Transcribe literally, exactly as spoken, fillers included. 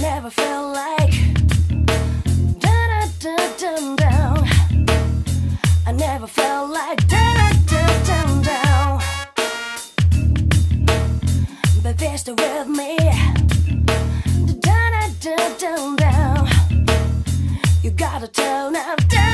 never felt like da da da da down. I never felt like da da da da down. Baby, stay with me. Da da da da down. You gotta turn up down.